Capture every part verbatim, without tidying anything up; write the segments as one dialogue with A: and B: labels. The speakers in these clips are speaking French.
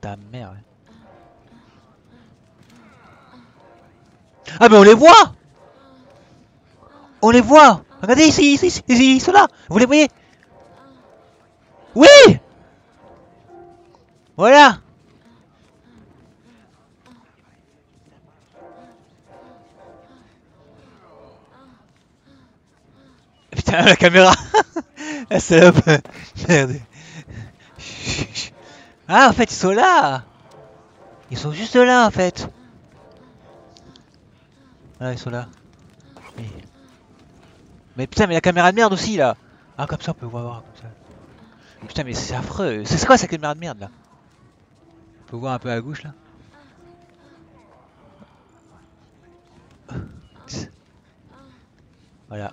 A: ta mère. Ouais. Ah mais on les voit. On les voit. Regardez ici, ici, ici, ici, ils sont là. Vous les voyez? Oui. Voilà. Putain la caméra. La salope. Merde. Ah en fait ils sont là. Ils sont juste là en fait. Voilà ils sont là. Mais, mais putain mais la caméra de merde aussi là. Ah comme ça on peut voir comme ça. Putain mais c'est affreux. C'est quoi cette caméra de merde là? On peut voir un peu à gauche là. Voilà.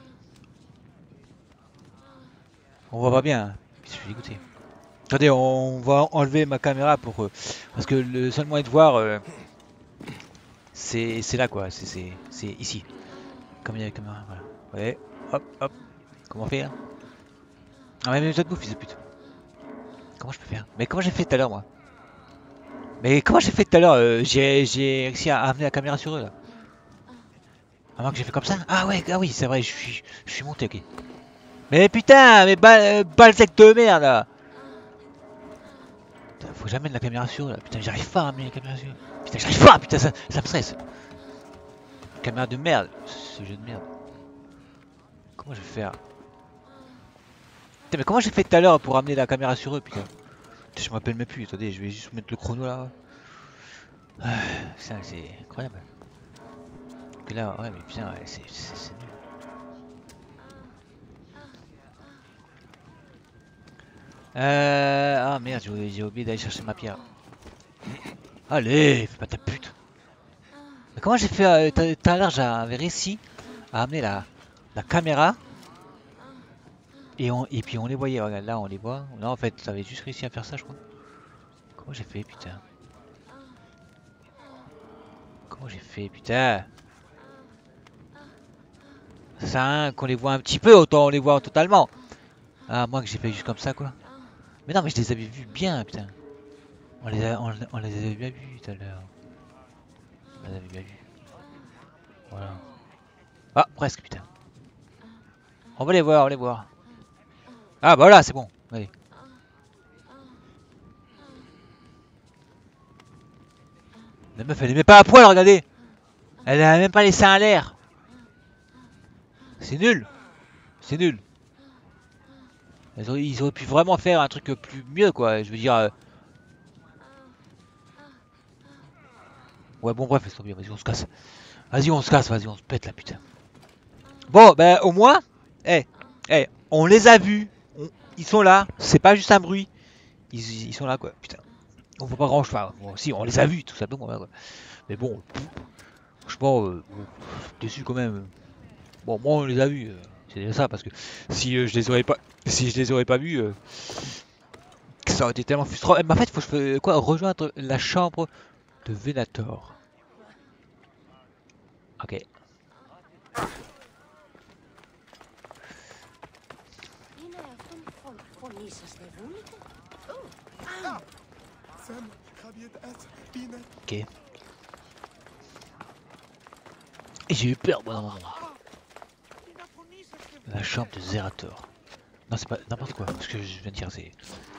A: On voit pas bien. Hein. Je suis dégoûté. Attendez, on va enlever ma caméra pour euh, parce que le seul moyen de voir euh, c'est là quoi. C'est ici. Comme il y a la caméra. Voilà. Ouais. Hop hop. Comment faire? Ah mais même toi de bouffe fils de pute. Comment je peux faire? Mais comment j'ai fait tout à l'heure moi? Mais comment j'ai fait tout à l'heure euh, J'ai réussi à amener la caméra sur eux là. Ah moi que j'ai fait comme ça? Ah ouais, ah oui, c'est vrai, je suis je suis monté, ok. Mais putain, mais bal balsec de merde là. Putain, faut que j'amène la caméra sur eux là. Putain, j'arrive pas à amener la caméra sur eux. Putain, j'arrive pas, putain, ça, ça me stresse. Caméra de merde, ce jeu de merde. Comment je vais faire? Putain, mais comment j'ai fait tout à l'heure pour amener la caméra sur eux, putain? Putain, je me rappelle même plus, attendez, je vais juste mettre le chrono là. Ah, putain, c'est incroyable. Que là, ouais, mais putain, ouais, c'est nul. Euh... Ah merde, j'ai oublié d'aller chercher ma pierre. Allez, fais pas ta pute. Mais comment j'ai fait euh, tout à l'heure, j'avais réussi à amener la, la caméra. Et, on, et puis on les voyait, regarde, là on les voit. Non, en fait, j'avais juste réussi à faire ça, je crois. Comment j'ai fait, putain? Comment j'ai fait, putain? Ça sert à rien qu'on les voit un petit peu, autant on les voit totalement. Ah, moi que j'ai fait juste comme ça, quoi. Mais non, mais je les avais vus bien, putain. On les, a, on, on les avait bien vus tout à l'heure. On les avait bien vus. Voilà. Ah, presque, putain. On va les voir, on va les voir. Ah, bah voilà, c'est bon. Allez. La meuf, elle est même pas à poil, regardez. Elle a même pas les seins à l'air. C'est nul. C'est nul. Ils auraient, ils auraient pu vraiment faire un truc plus mieux, quoi. Je veux dire. Euh... Ouais, bon, bref, c'est trop bien. Vas-y, on se casse. Vas-y, on se casse. Vas-y, on se pète là, putain. Bon, ben, au moins. Eh, hey, eh, hey, on les a vus. On... Ils sont là. C'est pas juste un bruit. Ils, ils sont là, quoi. Putain. On voit pas grand chose. Enfin, bon, si, on les a vus, tout simplement. Quoi. Mais bon. Franchement, euh, bon, déçu quand même. Bon, moi, on les a vus. Euh, c'est ça, parce que si euh, je les aurais pas. Si je les aurais pas vus. Euh... Ça aurait été tellement frustrant. Mais en fait, il faut que je quoi, rejoindre la chambre de Venator. Ok. Ok. J'ai eu peur, moi, normalement. La chambre de Zerator. Non, c'est pas n'importe quoi. Ce que je viens de dire, c'est.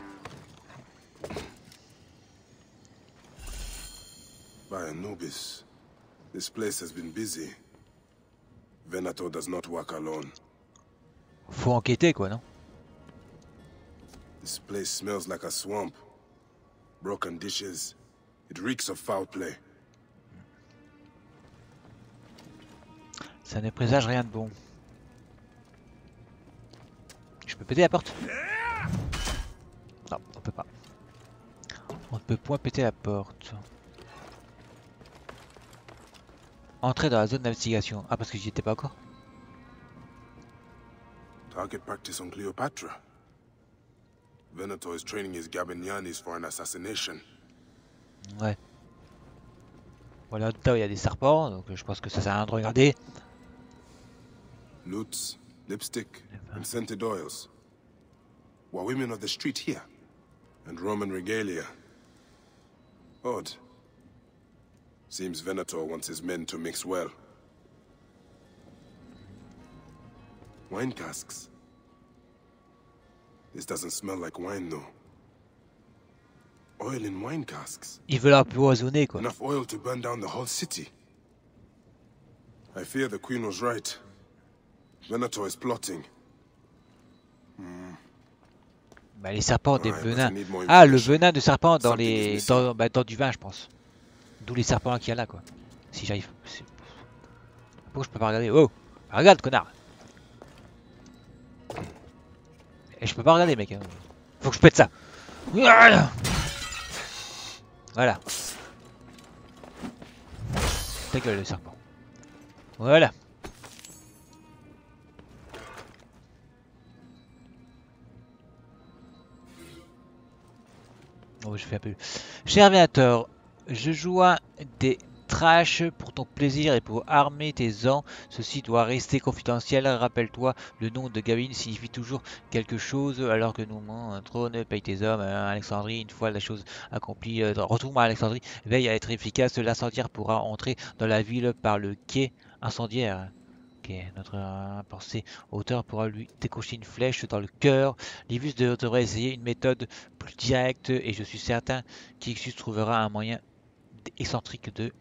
B: By Anubis, this place has been busy. Venator does not work alone.
A: Faut enquêter, quoi, non?
B: This place smells like a swamp. Broken dishes. It reeks of foul play.
A: Ça ne présage rien de bon. Je peux péter la porte? Non, on peut pas. On ne peut point péter la porte. Entrer dans la zone d'investigation. Ah, parce que j'y étais pas encore.
B: Target practice on Cleopatra. Venator is training his Gabinianis for an assassination.
A: Ouais. Voilà, là où il y a des serpents, donc je pense que ça sert à rien de regarder.
B: Loots, lipstick, and scented oils. Were women of the street here? And Roman regalia. Odd. Seems Venator wants his men to mix well. Wine casks. This doesn't smell like wine, though. Oil in wine casks.
A: Ils veulent empoisonner, quoi.
B: Enough oil to burn down the whole city. I fear the Queen was right. Venator is plotting. Hmm.
A: Bah, les serpents, des
B: Ouais,
A: venin.
B: but I need more
A: Ah, le
B: information.
A: venin de serpent dans
B: Something is
A: les,
B: missing.
A: dans, bah, dans du vin, je pense. D'où les serpents qu'il y a là, quoi. Si j'arrive. c'est- Pourquoi je peux pas regarder? Oh, regarde, connard. Et je peux pas regarder, mec. hein. Faut que je pète ça. Voilà. Ta gueule, le serpent. Voilà. Oh, je fais un peu. Cher Venator, je joins des trash pour ton plaisir et pour armer tes ans. Ceci doit rester confidentiel. Rappelle-toi, le nom de Gavin signifie toujours quelque chose. Alors que nous, un trône, paye tes hommes. Hein, Alexandrie, une fois la chose accomplie, euh, retourne à Alexandrie. Veille à être efficace. L'incendiaire pourra entrer dans la ville par le quai incendiaire. Ok, notre euh, pensée auteur pourra lui décocher une flèche dans le cœur. Livus de- devrait essayer une méthode plus directe et je suis certain qu'Ixus trouvera un moyen excentrique de,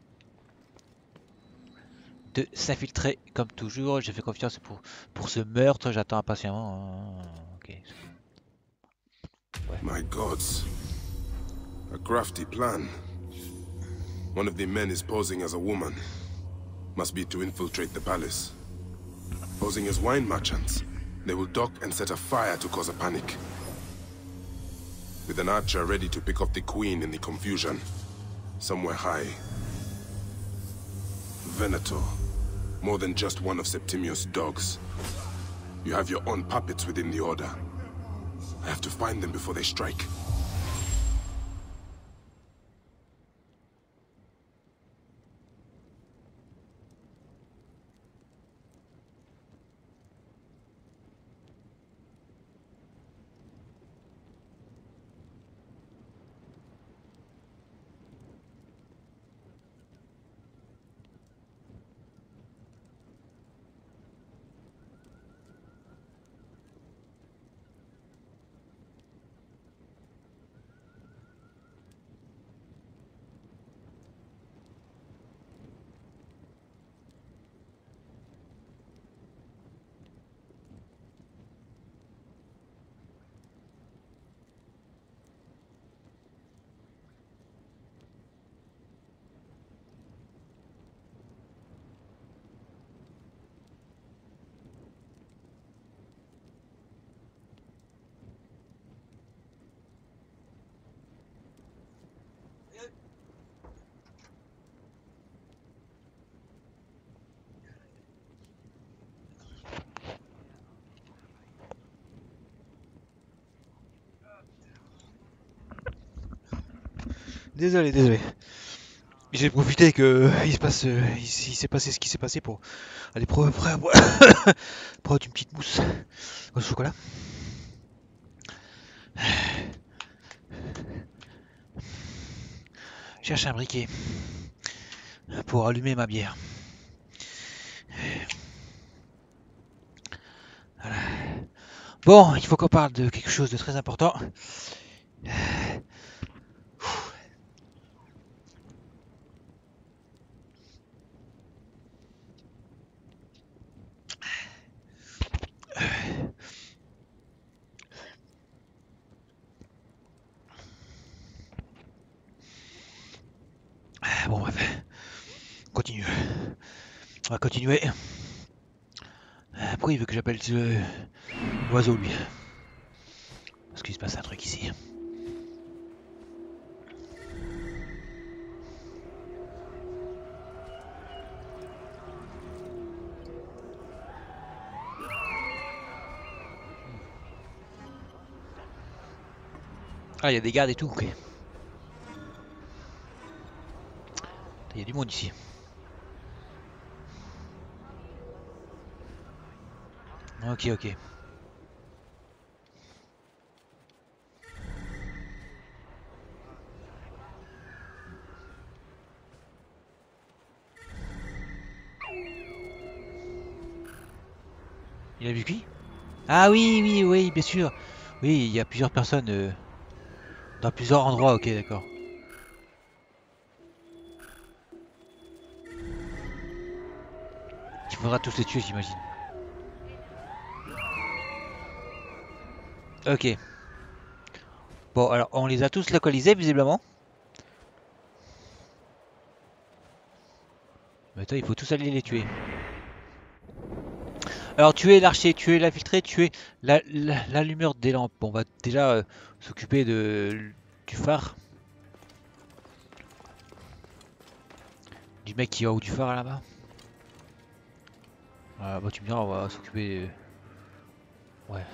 A: de s'infiltrer comme toujours. J'ai fait confiance pour, pour ce meurtre, j'attends impatiemment. Ah, ok. Ouais.
B: My gods. A crafty plan. One of the men is posing as a woman. Must be to infiltrate the palace. Posing as wine merchants, they will dock and set a fire to cause a panic. With an archer ready to pick off the queen in the confusion. Somewhere high. Venator. More than just one of Septimius' dogs. You have your own puppets within the Order. I have to find them before they strike.
A: Désolé, désolé. J'ai profité que il se passe, euh, il, s- il s'est passé ce qui s'est passé pour aller prendre prendre une petite mousse au chocolat. Je cherche un briquet pour allumer ma bière. Voilà. Bon, il faut qu'on parle de quelque chose de très important. Bon, bref, on continue. On va continuer. Pourquoi il veut que j'appelle ce- l'oiseau, lui? Parce qu'il se passe un truc ici. Ah, il y a des gardes et tout, ok. Il y a du monde ici. Ok, ok. Il a vu qui? Ah oui, oui, oui, bien sûr. Oui, il y a plusieurs personnes euh, dans plusieurs endroits, ok, d'accord. Il faudra tous les tuer, j'imagine. Ok. Bon, alors on les a tous localisés, visiblement. Maintenant, il faut tous aller les tuer. Alors, tuer l'archer, tuer l'infiltré, tuer l'allumeur des lampes. Bon, on va déjà euh, s'occuper de du phare. Du mec qui est en haut du phare là-bas. Ah, bah, tu me diras, on va s'occuper. Euh... Ouais.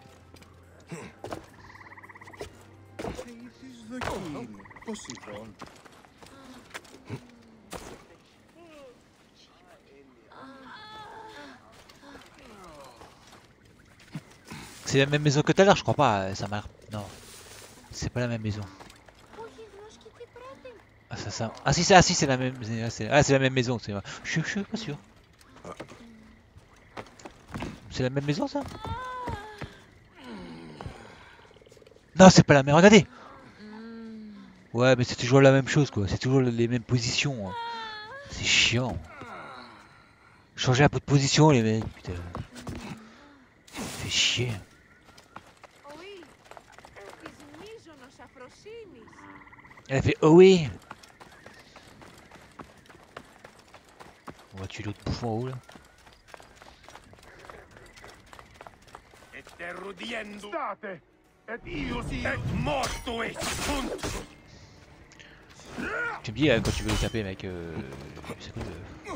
A: C'est la même maison que tout à l'heure, je crois pas. Ça m'a. Non, c'est pas la même maison. Ah, ça, ça... ah si, c'est ah, si, c'est la même. Ah, c'est la même maison. Je, je suis pas sûr. C'est la même maison, ça? Non, c'est pas la même. Regardez. Ouais, mais c'est toujours la même chose, quoi. C'est toujours les mêmes positions. Hein. C'est chiant. Changer un peu de position, les mecs. Putain. Ça fait chier. Elle a fait oh oui. On va tuer l'autre bouffon en haut là. Tu me dis euh, quand tu veux les taper, mec. Euh, euh...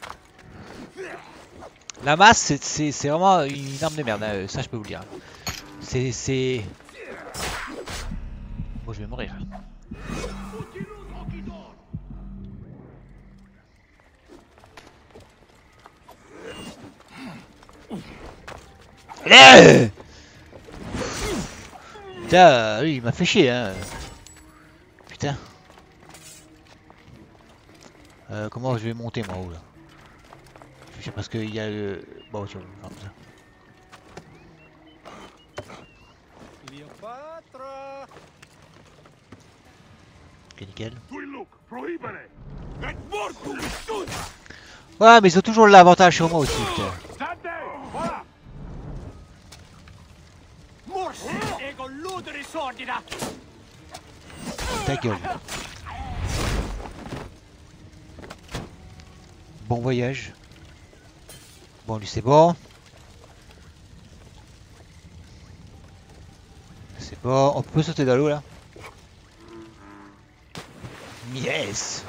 A: La masse, c'est vraiment une arme de merde. Hein, ça, je peux vous le dire. C'est c'est. Bon, je vais mourir. Allez! Putain, oui, il m'a fait chier, hein. Putain. Euh, comment je vais monter, moi, haut, là? Je sais parce qu'il y a le... Bon, tu vois, comme ça. Ok, nickel. Ouais, mais ils ont toujours l'avantage sur moi aussi, putain. Ta gueule. Bon voyage. Bon, lui c'est bon. C'est bon. On peut sauter dans l'eau là. Yes.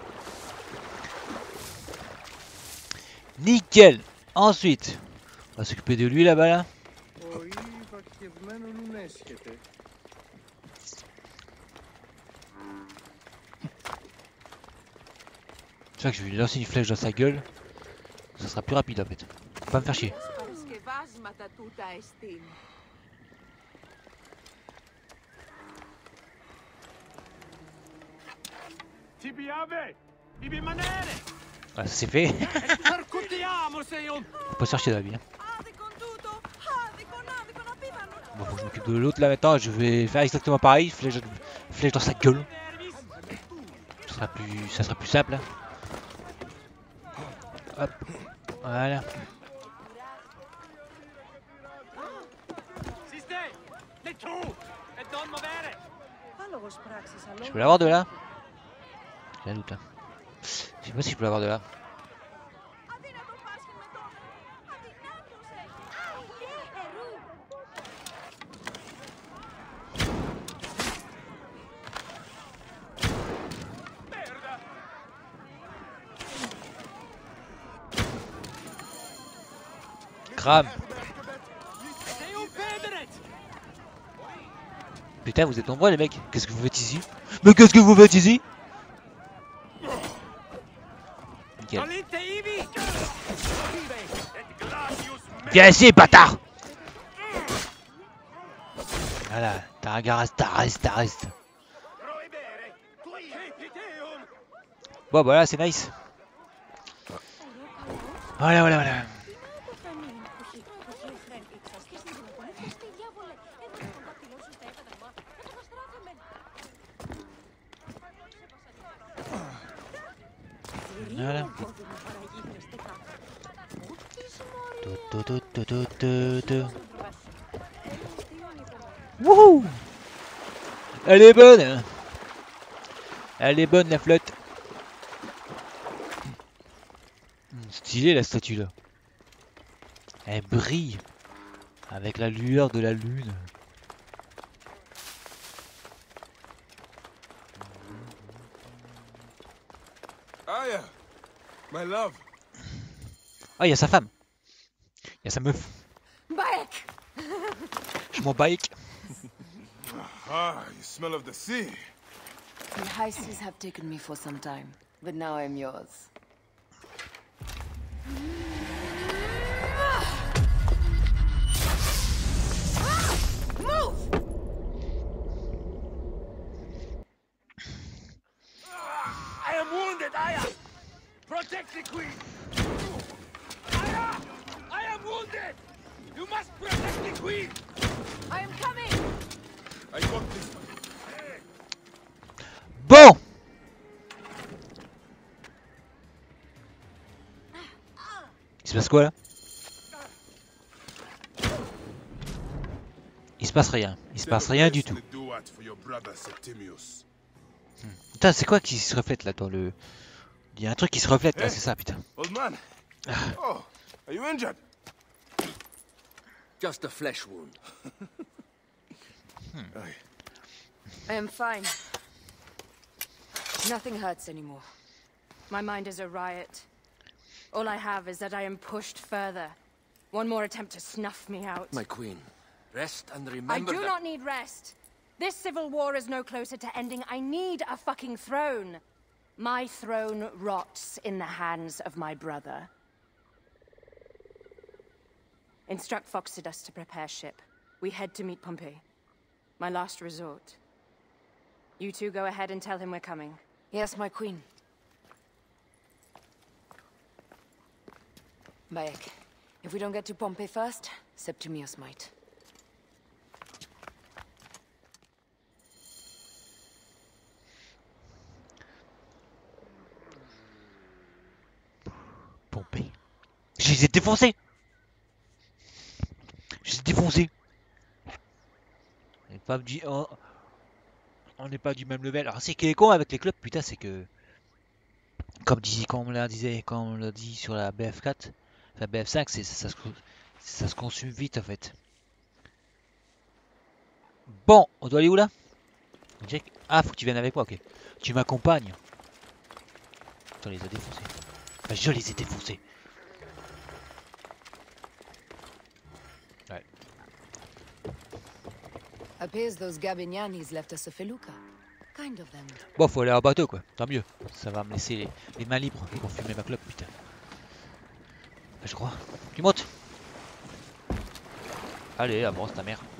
A: Nickel. Ensuite, on va s'occuper de lui là-bas là. C'est vrai que je vais lui lancer une flèche dans sa gueule. Ça sera plus rapide en fait. Faut pas me faire chier. Ah, ça c'est fait. Faut pas se faire chier dans la vie. Hein. Bon, faut que je m'occupe de l'autre là maintenant. Je vais faire exactement pareil. Flèche, flèche dans sa gueule. Ça sera plus, ça sera plus simple. Hein. Hop, voilà. Je peux l'avoir de là? J'ai un doute là. Je sais pas si je peux l'avoir de là. Crame. Putain, vous êtes nombreux les mecs. Qu'est-ce que vous faites ici? Mais qu'est-ce que vous faites ici? Nickel. Viens ici, bâtard! Voilà, t'as un garage, t'arrêtes, t'arrêtes. Bon, voilà, c'est nice. Voilà, voilà, voilà. Voilà. Tu, tu, tu, tu, tu, tu, tu. Wouhou! Elle est bonne, hein. Elle est bonne la flotte. Stylée la statue là. Elle brille avec la lueur de la lune.
B: Aya, my love.
A: Ah, il y a sa femme. Il y a sa meuf.
C: Bayek!
A: Je m'en bike.
B: Ah, you smell of the sea.
C: The high seas have taken me for some time, but now I'm yours. Move!
B: I am wounded, Aya. Protect the queen. Aya, I am wounded. You must protect the queen.
C: I am coming!
B: I got this.
A: Bon. Il se passe quoi là? Il se passe rien. Il se passe rien du tout. Putain, c'est quoi qui se reflète là dans le... Il y a un truc qui se reflète là, c'est ça, putain.
B: Old man. Oh, are you injured?
D: Just a flesh wound.
C: I am fine. Nothing hurts anymore. My mind is a riot. All I have is that I am pushed further. One more attempt to snuff me out.
D: My queen, rest and remember
C: I do
D: that...
C: not need rest. This civil war is no closer to ending. I need a fucking throne. My throne rots in the hands of my brother. Instruct Phoxidas to prepare ship. We head to meet Pompey. My last resort. You two go ahead and tell him we're coming. Yes, my queen. Bayek, if we don't get to Pompey first, Septimius might.
A: Pompée. Je les ai défoncés. Je les ai défoncés. On n'est pas du... On... on n'est pas du même level. Alors c'est qui est con avec les clubs, putain, c'est que... Comme, dis... comme on l'a disait, comme on l'a dit sur la B F quatre, la B F cinq, c'est ça, se... ça se consume vite en fait. Bon, on doit aller où là? Ah, faut que tu viennes avec moi, ok. Tu m'accompagnes. On les a défoncés. Enfin, je les ai défoncés. Ouais.
C: Appears those Gabinianis left us a felucca. Kind of them.
A: Bon, faut aller en bateau quoi, tant mieux. Ça va me laisser les, les mains libres pour fumer ma clope, putain. Je crois. Tu montes. Allez, avance ta mère.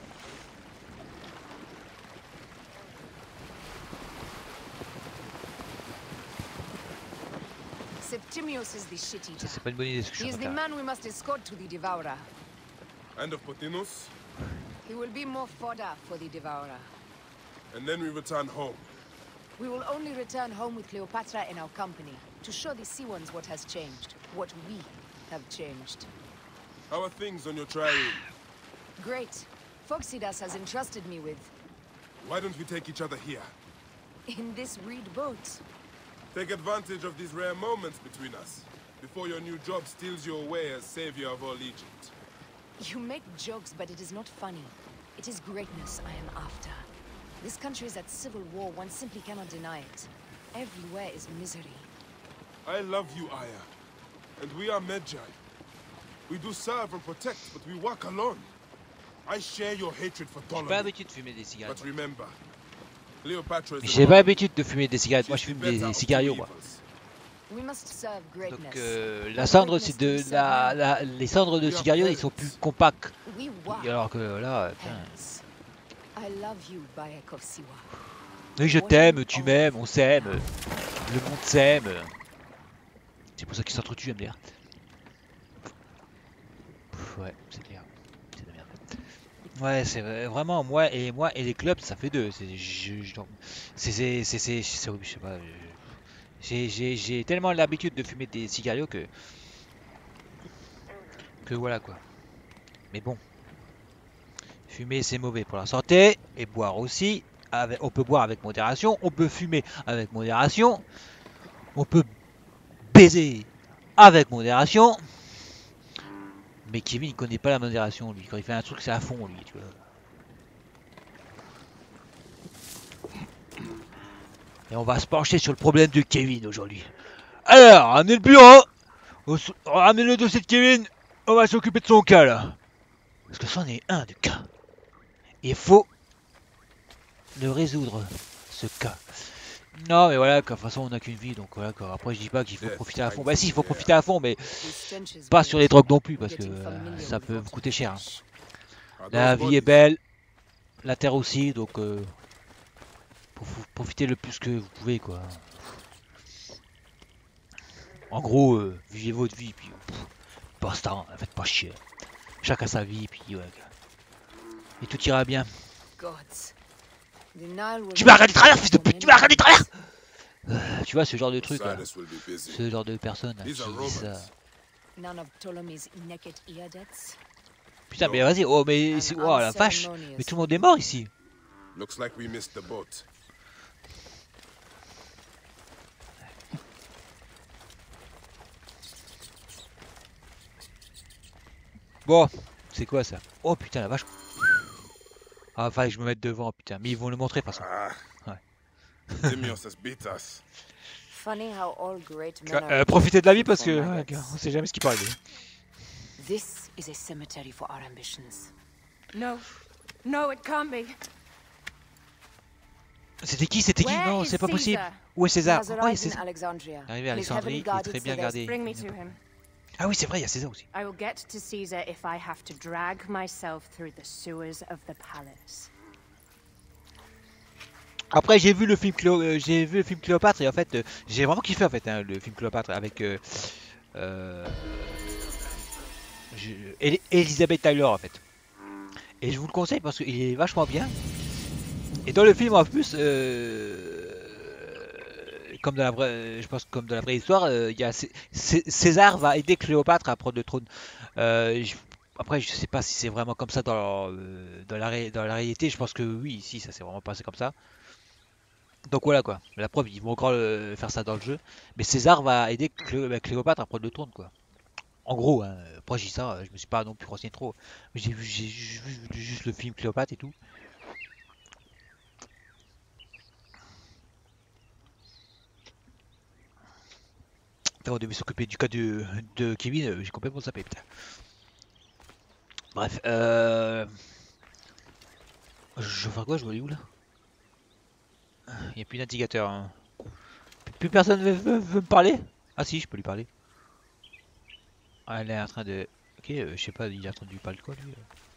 C: Septimius is the shit eater.
A: Ça c'est pas une bonne idée ce que je
C: He
A: suis
C: is
A: en
C: the
A: train de faire.
C: man we must escort to the Devourer.
B: And of Pothinus,
C: He will be more fodder for the Devourer.
B: and then we return home.
C: We will only return home with Cleopatra in our company to show the Sea Ones what has changed, what we have changed.
B: How are things on your triune?
C: Great. Phoxidas has entrusted me with...
B: Why don't we take each other here?
C: in this reed boat.
B: Take advantage of these rare moments between us, before your new job steals you away as savior of all Egypt.
C: You make jokes, but it is not funny. It is greatness I am after. This country is at civil war, one simply cannot deny it. Everywhere is misery.
B: I love you, Aya. And we are Medjay. We do serve and protect, but we work alone. I share your hatred for
A: J'ai pas
B: Ptolemy.
A: l'habitude de fumer des cigarettes.
B: But remember, Cleopatra is
A: J'ai pas l'habitude de fumer des cigarettes. Moi je fume des cigarios moi.
C: We must serve greatness.
A: Donc euh, la cendre c'est de la, la les cendres de cigarios ils sont plus compacts.
C: We walk.
A: Alors que là, putain.
C: Hence, I love you, Bayek of Siwa.
A: Oui, je t'aime, tu m'aimes, on s'aime, le monde s'aime. C'est pour ça qu'ils s'entretuent, M D R. Ouais, c'est clair. C'est de la merde. Ouais, c'est vraiment moi et moi et les clubs, ça fait deux. C'est, je, je, c'est, c'est, c'est, c'est, je sais pas. Je, J'ai tellement l'habitude de fumer des cigarios que... Que voilà quoi. Mais bon. Fumer c'est mauvais pour la santé. Et boire aussi. Avec, on peut boire avec modération. On peut fumer avec modération. On peut baiser avec modération. Mais Kevin il connaît pas la modération lui. Quand il fait un truc c'est à fond lui. Tu vois. Et on va se pencher sur le problème de Kevin aujourd'hui. Alors, ramenez le bureau. Ramenez le dossier de Kevin. On va s'occuper de son cas là. Parce que c'en est un du cas. Il faut le résoudre, ce cas. Non mais voilà, de toute façon on n'a qu'une vie, donc voilà quoi. Après je dis pas qu'il faut profiter à fond. Bah si, il faut profiter à fond, mais pas sur les drogues non plus, parce que euh, ça peut vous coûter cher. Hein. La vie est belle, la terre aussi, donc euh, profitez le plus que vous pouvez quoi. En gros, euh, vivez votre vie, puis pff, basta, hein, faites pas chier. Chacun sa vie, puis ouais. Et tout ira bien. Tu m'as regardé de travers, fils de pute, tu m'as regardé de travers. euh, Tu vois, ce genre de truc là. Ce genre de personnes là, qui disent ça. Putain, mais vas-y, oh, mais c'est. Oh la vache! Mais tout le monde est mort ici! Bon, c'est quoi ça? Oh putain, la vache! Ah, fallait que je me mette devant, putain, mais ils vont le montrer de toute façon. Ouais. euh, profitez de la vie parce que ouais, on sait jamais ce qui peut arriver.
C: This is a cemetery for our ambitions. No, no, it can't be.
A: C'était qui? C'était qui? Non, c'est pas possible. Où est César? Oh, il est César. Arrivé à Alexandrie, il est très bien gardé. Ah oui, c'est vrai, il y a César aussi.
C: I will get to Caesar if I have to drag myself through the sewers of the palace.
A: Après j'ai vu le film Cléo... euh, j'ai vu le film Cléopâtre et en fait euh, j'ai vraiment kiffé en fait hein, le film Cléopâtre avec euh, euh, je... Elizabeth Taylor en fait. Et je vous le conseille parce qu'il est vachement bien. Et dans le film en plus, euh, comme dans la vraie, je pense comme dans la vraie histoire, euh, il y a C César va aider Cléopâtre à prendre le trône. Euh, je... Après je sais pas si c'est vraiment comme ça dans, euh, dans, la ré... dans la réalité. Je pense que oui, si ça s'est vraiment passé comme ça. Donc voilà quoi, la preuve ils vont encore euh, faire ça dans le jeu. Mais César va aider Clé bah, Cléopâtre à prendre le trône quoi. En gros, hein, après j'ai ça, je me suis pas non plus renseigné trop. J'ai vu, j'ai vu juste le film Cléopâtre et tout. Putain, on devait s'occuper du cas de, de Kevin, j'ai complètement zappé putain. Bref, euh... je vais faire quoi, je vais aller où là? Il n'y a plus d'indicateur. Hein. Plus personne veut, veut, veut me parler? Ah si, je peux lui parler. Ah, elle est en train de... Ok, euh, je sais pas, il a entendu parler de quoi lui.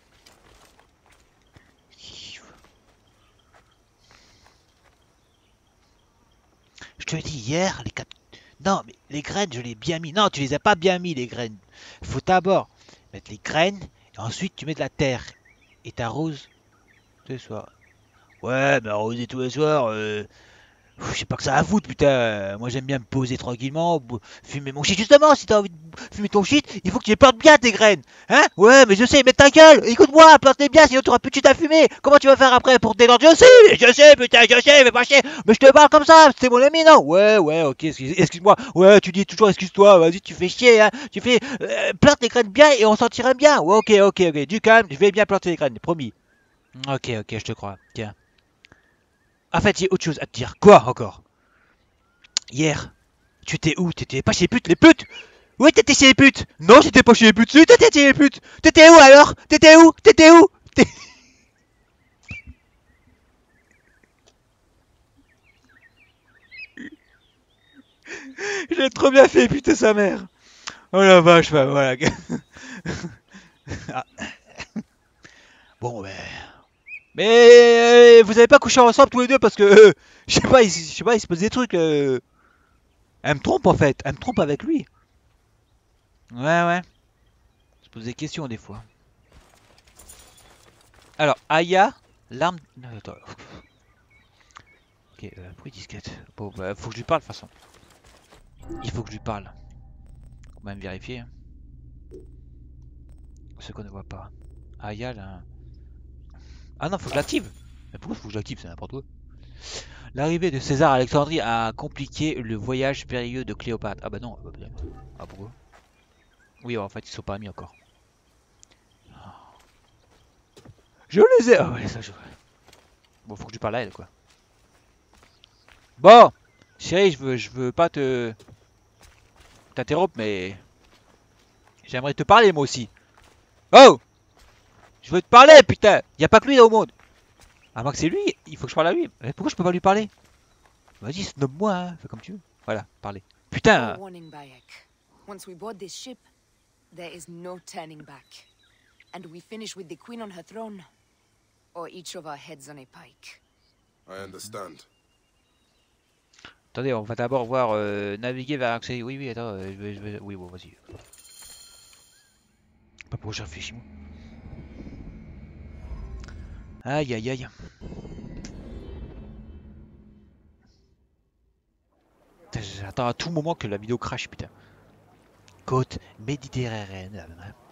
A: Je te l'ai dit hier, les quatre... Non, mais les graines, je les ai bien mis. Non, tu les as pas bien mis, les graines. Il faut d'abord mettre les graines, et ensuite tu mets de la terre. Et t'arroses tous les soirs. Ouais, mais arroser tous les soirs... Euh... Je sais pas que ça à foutre, putain. Moi j'aime bien me poser tranquillement, fumer mon shit. Justement, si t'as envie de fumer ton shit, il faut que tu les plantes bien tes graines. Hein? Ouais, mais je sais, mais ta gueule. Écoute-moi, plante-les bien, sinon t'auras plus de shit à fumer. Comment tu vas faire après pour te détendre? Je sais, je sais, putain, je sais, mais pas chier. Mais je te parle comme ça, c'est mon ami, non? Ouais, ouais, ok, excuse-moi. Ouais, tu dis toujours excuse-toi, vas-y, tu fais chier, hein. Tu fais, euh, plante les graines bien et on s'en tirerait bien. Ouais, ok, ok, ok, du calme, je vais bien planter les graines, promis. Ok, ok, je te crois, tiens. En fait, j'ai autre chose à te dire. Quoi encore? Hier, tu étais où? T'étais pas chez les putes, les putes? Oui, t'étais chez les putes. Non, j'étais pas chez les putes. Si, t'étais chez les putes. T'étais où alors? T'étais où? T'étais où? J'ai trop bien fait, putain sa mère. Oh la vache, bah, voilà. Ah. Bon, ben... Mais vous avez pas couché ensemble tous les deux parce que... Euh, je sais pas, il, je sais pas, il se passe des trucs... Euh... Elle me trompe en fait, elle me trompe avec lui. Ouais, ouais. Je pose des questions des fois. Alors, Aya, l'arme... Non, attends. Ok, euh, pourquoi disquette? Bon, bah, faut que je lui parle de toute façon. Il faut que je lui parle. On va même vérifier. Hein. Ce qu'on ne voit pas. Ah, il y a là. Ah non, faut que je l'active. Mais pourquoi faut que je l'active? C'est n'importe quoi. L'arrivée de César à Alexandrie a compliqué le voyage périlleux de Cléopâtre. Ah bah non. Ah pourquoi? Oui, en fait, ils sont pas amis encore. Je les ai. Ah ouais, ça je. Bon, faut que je parle à elle, quoi. Bon, chérie, je veux, je veux pas te t'interrompre, mais j'aimerais te parler moi aussi. Oh, je veux te parler, putain. Y a pas que lui là au monde. À moins que c'est lui, il faut que je parle à lui. Mais pourquoi je peux pas lui parler? Vas-y, snob-moi, hein. Fais comme tu veux. Voilà, parler. Putain.
E: Warning, Bayek. Once we board this ship, there is no turning back. And we finish with the queen on her throne, or each of our heads on a pike.
B: I understand.
A: Attendez, on va d'abord voir euh, naviguer vers l'accès. Oui, oui, attends, euh, je vais, je vais... Oui, bon, vas-y. Pas pour que je réfléchis, moi. Aïe, aïe, aïe. J'attends à tout moment que la vidéo crash, putain. Côte méditerranéenne.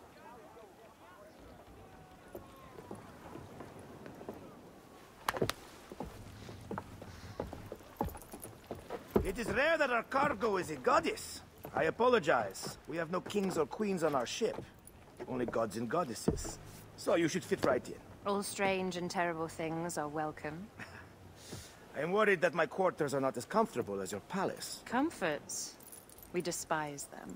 F: It is rare that our cargo is a goddess. I apologize. We have no kings or queens on our ship. Only gods and goddesses. So you should fit right in.
C: All strange and terrible things are welcome.
F: I am worried that my quarters are not as comfortable as your palace.
C: Comforts. We despise them.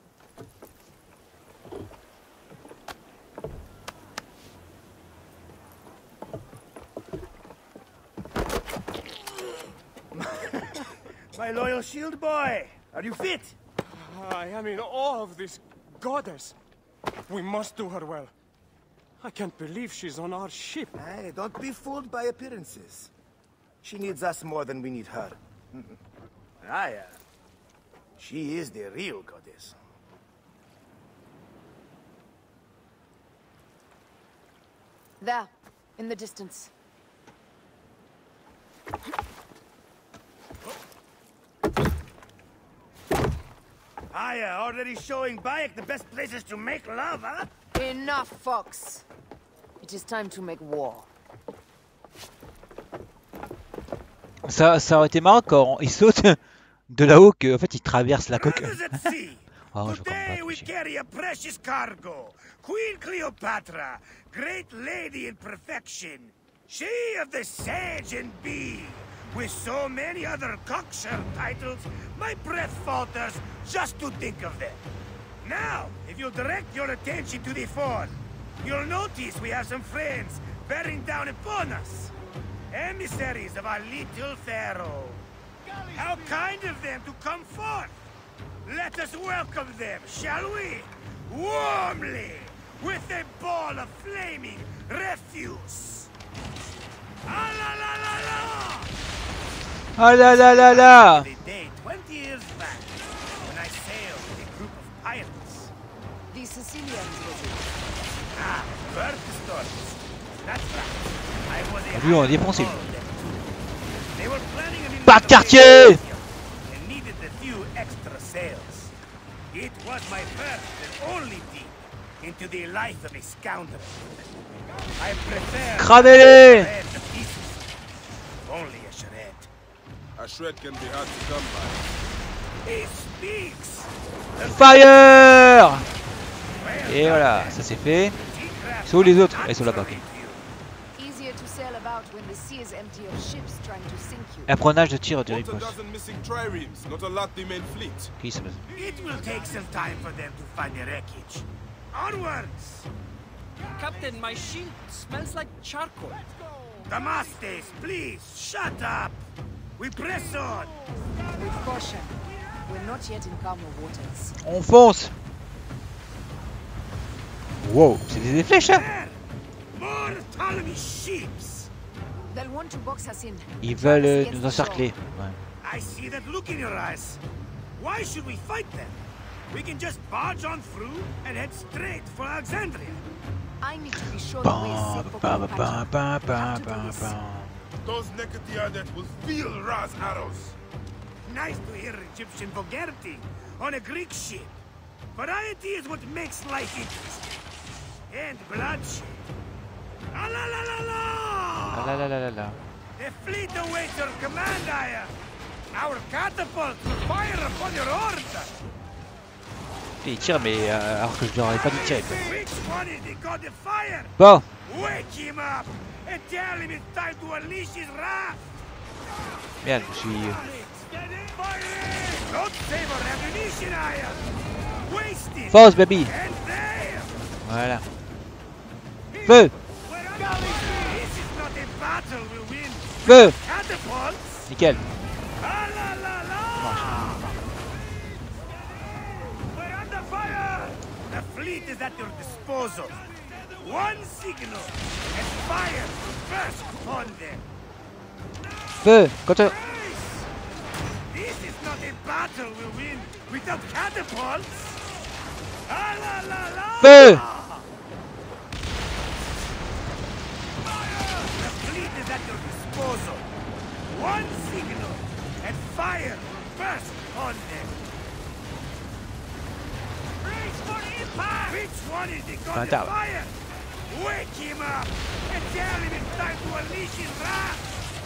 F: My loyal shield boy, are you fit?
G: I am in awe of this goddess. We must do her well. I can't believe she's on our ship.
F: Hey, don't be fooled by appearances. She needs us more than we need her. Aya, she is the real goddess.
E: There, in the distance.
F: Aya, already showing Bayek the best places to make love, huh?
E: Enough, Fox. It is time to make war.
A: Ça, ça aurait été marrant quand il saute de là-haut, qu'en fait il traverse la coque.
F: Brothers at sea,
A: Oh, je
F: today
A: comprends
F: we
A: pas.
F: carry a precious cargo. Queen Cleopatra, great lady in perfection. She of the sage and bee. With so many other cocksure titles, my breath falters just to think of them. Now, if you'll direct your attention to the fort, you'll notice we have some friends bearing down upon us. Emissaries of our little pharaoh. How kind of them to come forth. Let us welcome them, shall we? Warmly, with a ball of flaming refuse. Ah la la la la!
A: Ah là là là là!
F: The day twenty years back, when I sailed with a group of pirates.
E: The Sicilians was it?
F: Ah, heard the stories. That's right. I was a
A: Lui, on a
F: hired
A: dépensé.
F: all of them too. They were planning an
A: Pas de
F: invasion
A: quartier!
F: and needed a few extra sails. It was my first and only deep into the life of a scoundrel. I prefer
A: Cramez-les!
F: shred to pieces. Only a shred.
B: A shred can be hard to come by.
F: He speaks. The
A: Fire!
F: well
A: Et
F: done,
A: voilà,
F: then.
A: ça c'est fait.
F: Seacraft
A: Sont où les
F: are
A: autres? Ils sont là-bas.
F: naturally to you.
E: Easier to sail about when the sea is empty of ships trying to sink you.
A: Apprenage de tir de
B: What a
A: riposte.
B: dozen missing triremes, not a lot the main fleet.
A: Qui ça?
F: It will take some time for them to find the wreckage. Onwards!
D: Captain, my shield smells like charcoal.
F: Damastes, please, shut up! We press on!
E: With caution. We're not yet in calmer waters.
A: On fonce! Wow, c'est des flèches hein?
F: There! More Ptolemy ships!
E: They'll want to box us in.
A: Ils
E: Trap
A: veulent
E: us
A: euh,
E: against
A: nous
E: the shore.
A: encercler. Ouais.
F: I see that look in your eyes. Why should we fight them? We can just barge on through and head straight for Alexandria.
E: I need to be sure the way is
A: Ba,
E: safe for
A: ba, ba,
E: Cleopatra.
A: ba, ba,
E: Have to do
A: ba,
E: this.
A: ba.
B: Those Nekatianet will feel Ra's arrows.
F: nice to hear Egyptian vulgarity on a Greek ship. Variety is what makes life interesting. And bloodshed. Ah la la la la!
A: Ah là là là là là.
F: The fleet awaits your command, Aya. Our catapults will fire upon your order.
A: Il tire, mais euh, alors que je leur ai pas dit de tirer. Quoi.
F: Which one is the god of fire?
A: Bon,
F: Wake him up and tell him it's time to unleash his wrath.
A: merde, je suis.
F: Don't save our ammunition, Aya. Waste it.
A: Force, baby.
F: And there.
A: Voilà. Feu,
F: This is not a battle we'll win.
A: feu.
F: Catapults.
A: Nickel.
F: Ah la la la. We're under fire. The fleet is at your disposal. One signal and fire first upon them.
A: Feu, contre.
F: This is not a battle we'll win without catapults. Ah la la la.
A: Feu.
F: The fleet is at your disposal. One signal and fire first upon them. Brace for impact. Which one is the god
A: Attends.
F: of fire? Wake him up and tell him it's time to unleash his wrath.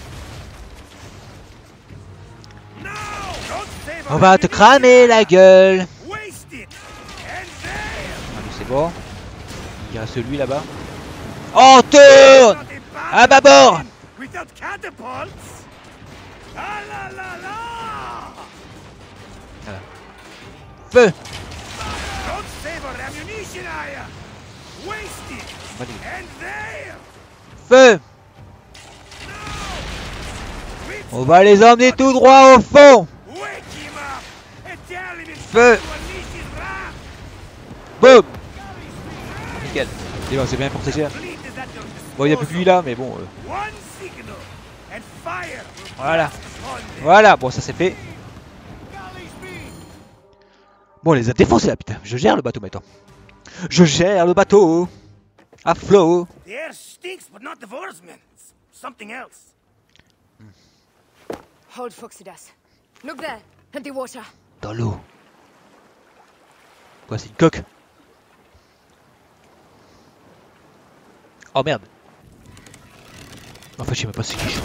F: No! Don't save
A: On
F: our
A: va te
F: ammunition.
A: cramer la gueule.
F: Waste it. And there.
A: Ah, mais c'est bon. Il y a celui là-bas. On tourne.
F: Not a battle
A: À bâbord.
F: without catapults. Ah la la la.
A: Feu.
F: Don't save our ammunition, Aya. Waste it.
A: Allez.
F: And there.
A: Feu.
F: Which
A: On va les emmener tout droit au fond.
F: Wake him up and tell him it's
A: Feu.
F: time to unleash his wrath.
A: Boum. Nickel. C'est bon, c'est bien protégé. Là.
F: Fleet is at your
A: Bon, il n'y a plus que lui là, mais bon. euh,
F: disposal. One signal and fire will
A: Voilà.
F: blast upon them.
A: Voilà, bon, ça c'est fait. Bon, on les a défoncés là, putain. Je gère le bateau maintenant. Je gère le bateau. À flot.
F: The air stinks, but not the Vorsman. It's something else.
E: Hold Phoxidas. Look there, in the water.
A: Dans l'eau. Quoi, c'est une coque? Oh merde. En fait, je sais même pas si c'est chaud.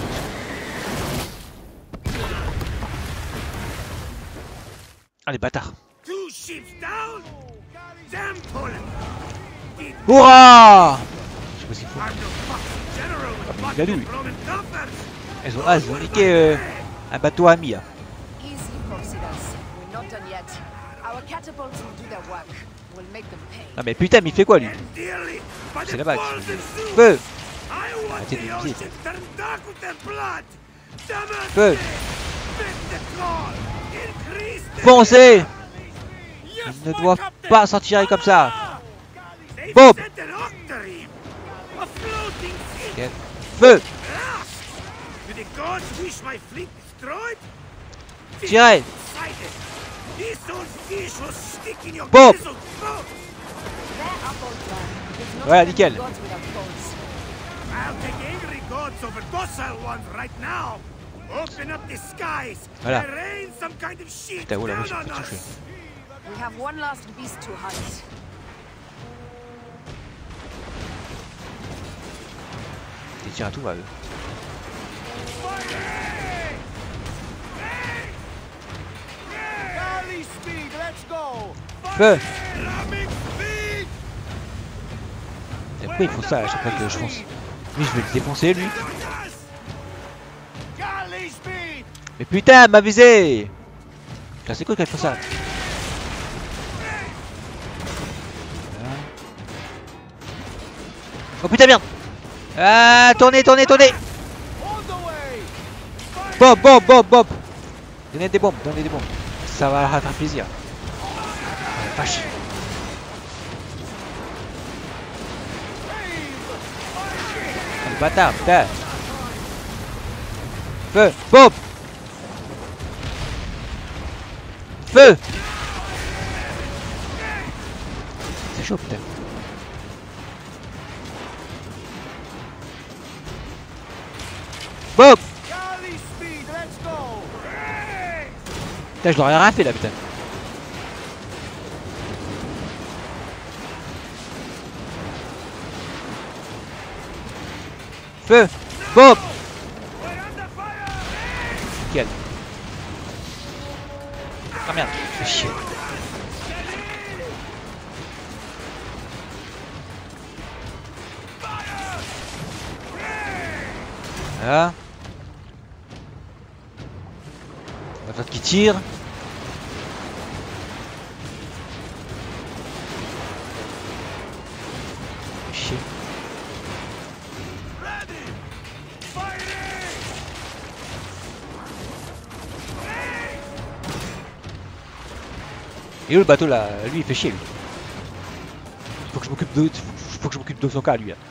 A: Ah, les bâtards.
F: Two ships down. Damn Poland. The
A: Hurrah! Je sais pas ce qu'il faut.
F: are the fucking general with
A: mais
F: buckets
A: Gadou,
F: and Roman coffers.
A: Elles ont, ah, elles ont niqué euh, un bateau ami là.
E: Easy, Phoxidas. We're not done yet. Our catapults will do their work. We'll make them pay.
A: Non mais putain, mais il fait quoi lui?
F: And dearly, by
A: C'est
F: the
A: là-bas.
F: balls and Zeus,
A: Feu!
F: I want
A: Arrêtez de
F: the
A: viser.
F: ocean turned dark with their blood. Damascus,
A: Feu!
F: bend the call. Increase the
A: Foncez! Ils ne doivent pas s'en tirer comme ça.
F: They've
A: Bob.
F: sent an octarine. A floating fleet.
A: Ok. Feu!
F: Blast! Do the gods wish my fleet destroyed?
A: Tirez!
F: Decided. This old fish will stick in your
A: Bob.
F: grizzled boat.
E: They're up all done. There's no
A: Voilà,
E: standing
A: nickel.
E: gods without bones.
F: I'll take angry gods over docile ones right now. Open up the skies.
A: Voilà.
F: And rain some kind of shit
A: Putain, oh là, moi
F: down
A: j'ai
F: on
A: pas touché.
F: us.
E: We have one last beast to hunt.
A: Des tirs à tout va eux.
F: Galley speed, let's go.
A: Feu!
F: Ramming speed.
A: Et pourquoi il faut ça à chaque fois que je fonce? Lui, je vais le défoncer lui.
F: Galley speed.
A: Mais putain, m'a visé! Putain, c'est quoi qu'elle fait ça? Voilà. Oh putain, merde! Ah, tournez, tournez, tournez! Bob, Bob, Bob, Bob! Donnez des bombes, donnez des bombes. Ça va faire plaisir. Ah, vache. Ah, le bâtard, putain! Feu! Bob! Feu! C'est chaud, putain. Bob!
F: Galley speed, let's go.
A: Putain, je leur ai rien fait là, putain. Feu! Bob! Nickel. Ah merde, fais chier. Voilà. L'autre qui tire. Chier. Et où le bateau là? Lui il fait chier lui. Faut que je m'occupe de. Faut que je m'occupe de son cas lui là.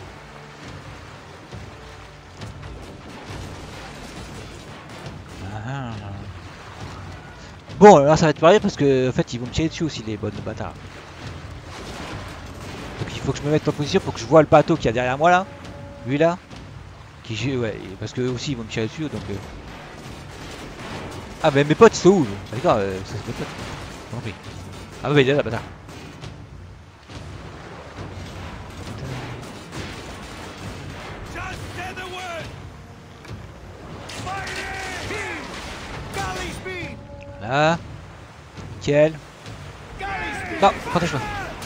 A: Ah. Bon là ça va être pareil parce que en fait ils vont me tirer dessus aussi les bonnes bâtards. Donc il faut que je me mette en position pour que je vois le bateau qu'il y a derrière moi là. Lui là. Qui ouais parce que eux aussi ils vont me tirer dessus donc. Euh... Ah mais mes potes ils sont où? D'accord, euh, ça c'est mes potes. Compris. Ah bah il est là bâtard. Là. Nickel. Non, protège-moi.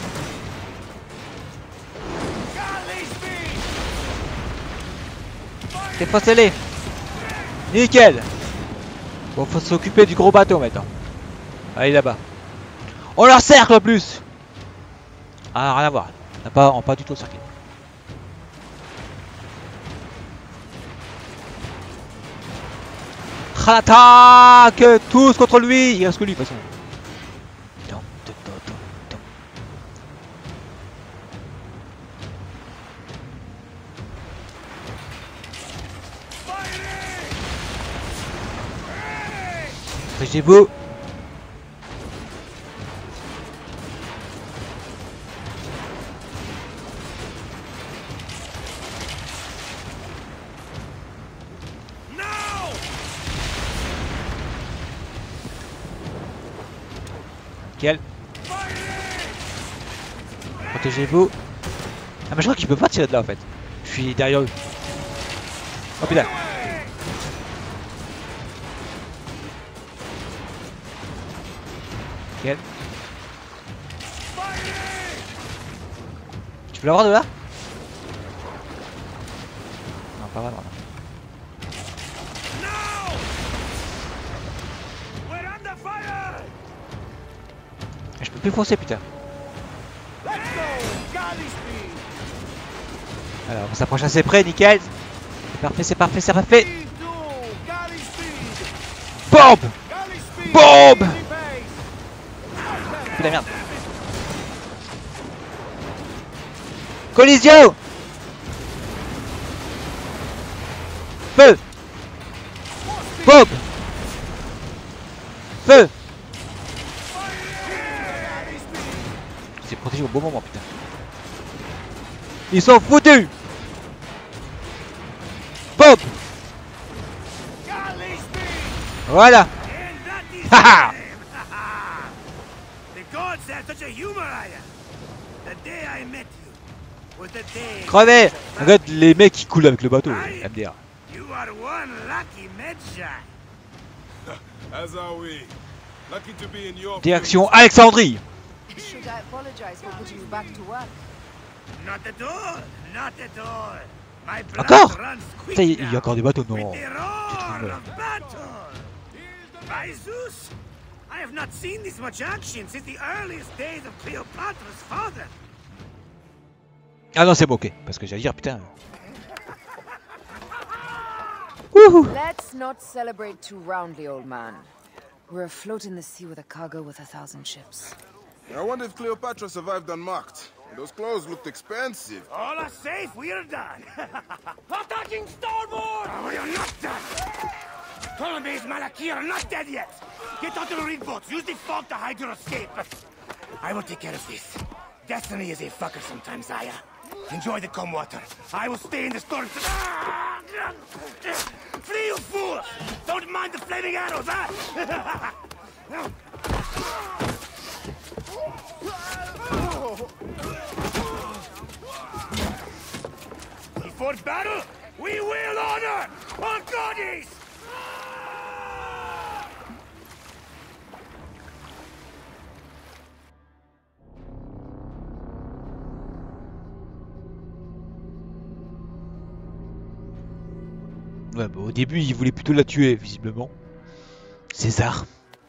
A: T'es pas scellé. Nickel. Bon, faut s'occuper du gros bateau maintenant. Allez là-bas. On leur cercle en plus. Ah, rien à voir. On n'a pas, on pas du tout cerclé. Attaque tous contre lui. Il reste que lui de toute façon. Protégez-vous. Nickel. Protégez-vous. Ah mais je crois qu'il peut pas tirer de là en fait. Je suis derrière eux. Oh putain. Nickel. Tu peux l'avoir de là? Non, pas vraiment. Je peux plus foncer putain. Alors on s'approche assez près, nickel. C'est parfait, c'est parfait, c'est parfait. Bombe. Bombe. Putain merde. Collision. Feu. Bombe. Feu. C'est protégé au bon moment putain. Ils sont foutus. Bombe. Voilà. Haha. Crevez. Regarde les mecs qui coulent avec le bateau, M D R. Direction Alexandrie. Encore? Putain, il y a encore des bateaux, non?
F: By Zeus! I have not seen this much action since the earliest days of Cleopatra's father.
A: Ah non, c'est bon, ok. Parce que j'allais dire, putain.
E: Let's not celebrate too roundly, old man. We're afloat in the sea with a cargo with a thousand ships.
B: I wonder if Cleopatra survived unmarked. Those clothes looked expensive.
F: All are safe, we're done.
D: Attacking starboard!
F: Oh, you're not done! Ptolemy's Malaki are not dead yet! Get onto the reed boats, use the fog to hide your escape. I will take care of this. Destiny is a fucker sometimes, Aya. Enjoy the calm water. I will stay in the storm. Flee, you fools! Don't mind the flaming arrows, huh? Before battle, we will honor our goddess!
A: Ouais, bah, au début, il voulait plutôt la tuer, visiblement. César.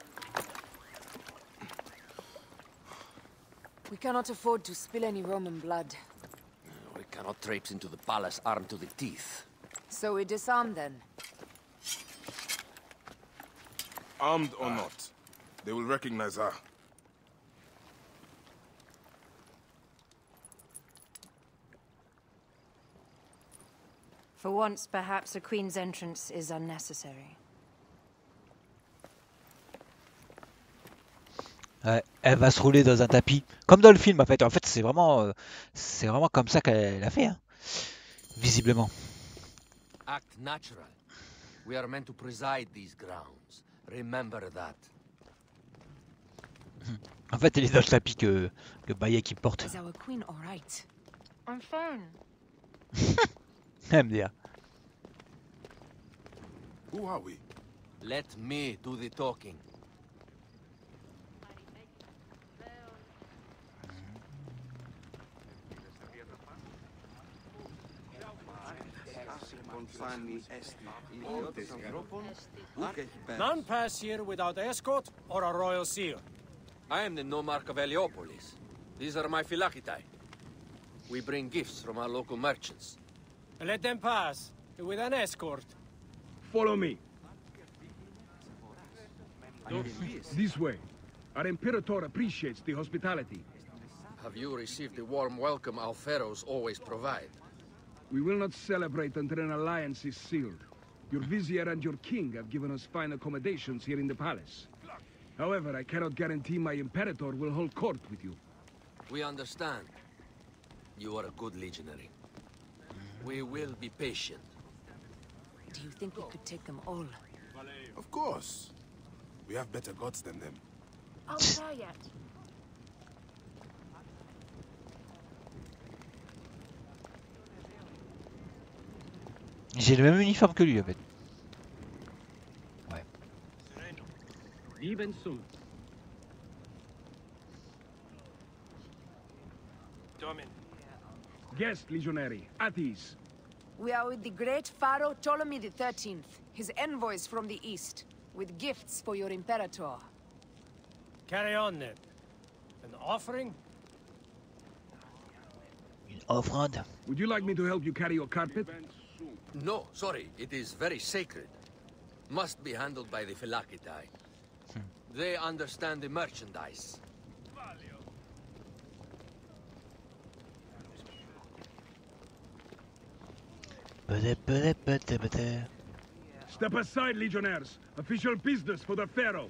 E: We cannot afford to spill any Roman blood.
H: We cannot traipse into the palace armed to the teeth.
E: So we disarm then.
B: Armed or not, they will recognize her.
C: For once, perhaps a queen's entrance is unnecessary.
A: Ouais, elle va se rouler dans un tapis, comme dans le film en fait. En fait, c'est vraiment, euh, c'est vraiment comme ça qu'elle a fait, hein, visiblement.
H: Act natural. We are meant to preside these grounds. Remember that.
A: En fait, elle est dans le tapis que le Bayek qui porte.
E: Is our queen all right?
C: I'm fine.
A: M D A.
B: Who are we?
H: Let me do the talking.
G: None pass here without escort or a royal seal.
H: I am the nomarch of Heliopolis. These are my Phylakitai. We bring gifts from our local merchants.
G: Let them pass with an escort.
I: Follow me. This way. Our Imperator appreciates the hospitality.
H: Have you received the warm welcome our pharaohs always provide?
I: We will not celebrate until an alliance is sealed. Your vizier and your king have given us fine accommodations here in the palace. However, I cannot guarantee my Imperator will hold court with you.
H: We understand. You are a good legionary. We will be patient.
E: Do you think we could take them all?
B: Of course. We have better gods than them.
C: I'll try yet.
A: J'ai le même uniforme que lui en fait. Ouais.
I: Even soon. Guest legionary, at ease.
E: We are with the great Pharaoh Ptolemy the thirteenth, his envoys from the east, with gifts for your Imperator.
G: Carry on then. An offering?
A: Une offrande.
I: Would you like me to help you carry your carpet?
H: No, sorry. It is very sacred. Must be handled by the Phylakitai. They understand the merchandise.
I: Step aside, legionnaires. Official business for the Pharaoh.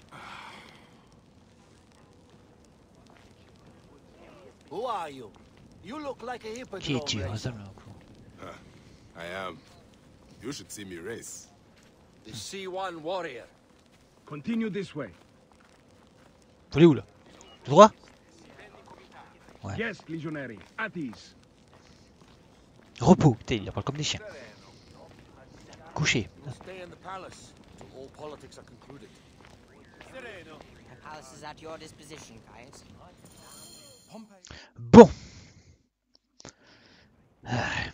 H: Who are you? You look like a hippodrome
A: Qui es-tu?
H: racer.
B: I am. You should see me race.
H: The C one warrior.
I: Continue this way.
A: Faut aller où là? Tout droit? Ouais.
I: Guest legionary, at ease.
A: Repos. Putain, il parle comme des chiens. Couché.
H: Stay in the palace till all politics are concluded.
J: The palace is at your disposition, Caius.
A: Bon. Ah.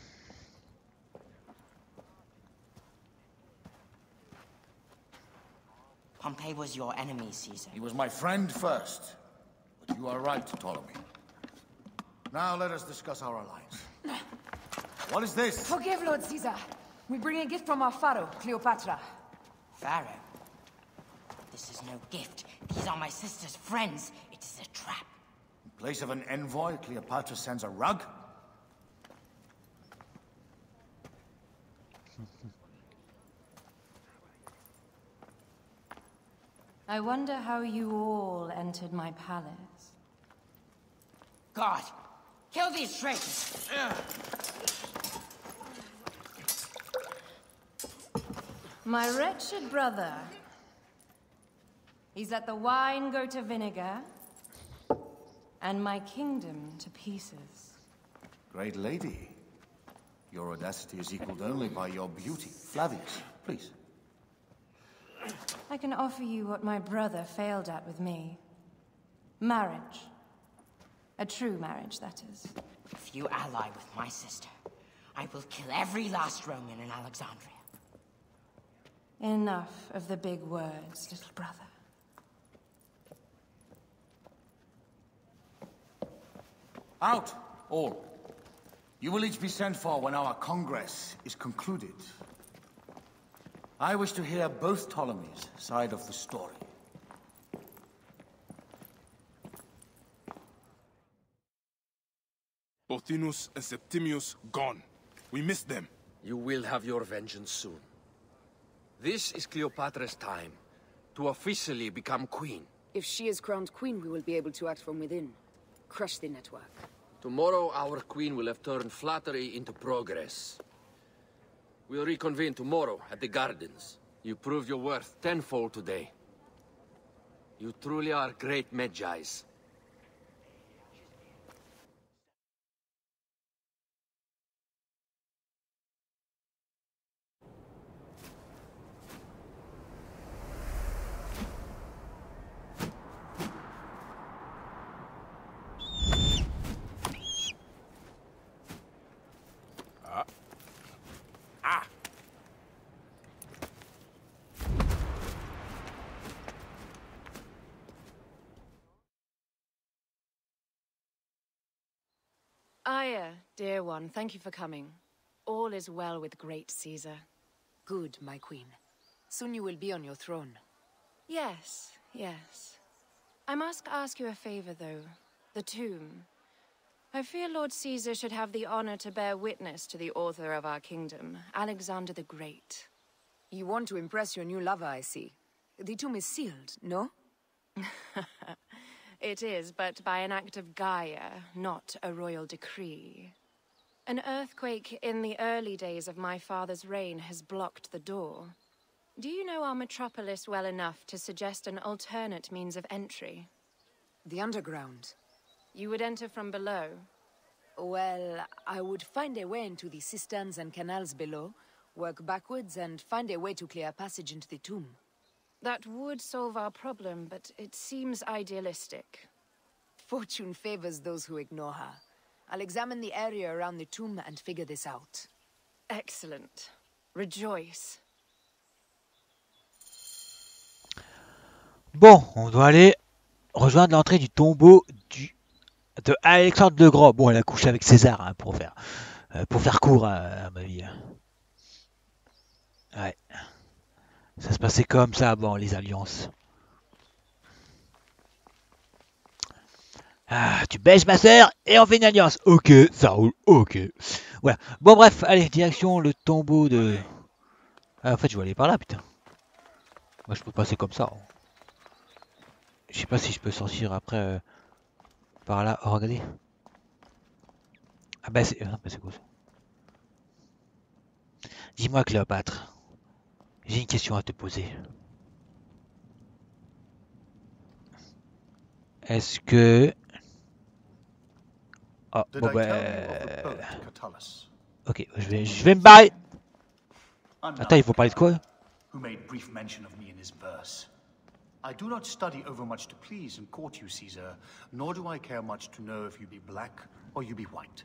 J: Pompey was your enemy, Caesar.
K: He was my friend first. But you are right, Ptolemy. Now let us discuss our alliance. What is this?
E: Forgive, Lord Caesar. We bring a gift from our Pharaoh, Cleopatra.
J: Pharaoh? This is no gift. These are my sister's friends. It is a trap.
K: In place of an envoy, Cleopatra sends a rug?
C: I wonder how you all entered my palace.
J: God! Kill these traitors!
C: My wretched brother. He's let the wine go to vinegar, and my kingdom to pieces.
K: Great lady. Your audacity is equaled only by your beauty. Flavius, please.
C: I can offer you what my brother failed at with me. Marriage. A true marriage, that is.
J: If you ally with my sister, I will kill every last Roman in Alexandria.
C: Enough of the big words, little brother.
K: Out, all. You will each be sent for when our congress is concluded. I wish to hear both Ptolemies' side of the story.
B: Pothinus and Septimius gone. We missed them.
H: You will have your vengeance soon. This is Cleopatra's time to officially become queen.
E: If she is crowned queen, we will be able to act from within. Crush the network.
H: Tomorrow, our queen will have turned flattery into progress. We'll reconvene tomorrow at the gardens. You proved your worth tenfold today. You truly are great Medjais.
C: Aya, dear one, thank you for coming. All is well with great Caesar.
E: Good, my queen. Soon you will be on your throne.
C: Yes, yes. I must ask you a favor, though. The tomb. I fear Lord Caesar should have the honor to bear witness to the author of our kingdom, Alexander the Great.
E: You want to impress your new lover, I see. The tomb is sealed, no?
C: It is, but by an act of Gaia, not a royal decree. An earthquake in the early days of my father's reign has blocked the door. Do you know our metropolis well enough to suggest an alternate means of entry?
E: The underground.
C: You would enter from below?
E: Well, I would find a way into the cisterns and canals below, work backwards, and find a way to clear a passage into the tomb.
C: That would solve our problem, but it seems idealistic.
E: Fortune favors those who ignore her. I'll examine the area around the tomb and figure this out.
C: Excellent. Rejoice.
A: Bon, on doit aller rejoindre l'entrée du tombeau du, de Alexandre le Grand. Bon, elle a couché avec César, hein, pour faire euh, pour faire court, à, à ma vie. Ouais. Ça se passait comme ça avant, les alliances. Ah, tu baisses ma sœur et on fait une alliance. Ok, ça roule, ok. Voilà. Bon, bref, allez, direction le tombeau de... Ah, en fait, je vais aller par là, putain. Moi, je peux passer comme ça. Je sais pas si je peux sortir après euh, par là. Oh, regardez. Ah bah c'est ah, bah, c'est quoi ça? Dis-moi, Cléopâtre. J'ai une question à te poser. Est-ce que... Oh, bon bah... Ok, je vais, je vais me barrer. Attends, il faut parler de quoi?
K: Who made brief mention of me in his verse. I do not study over much to please and court you, Caesar, nor do I care much to know if you be black or you be white.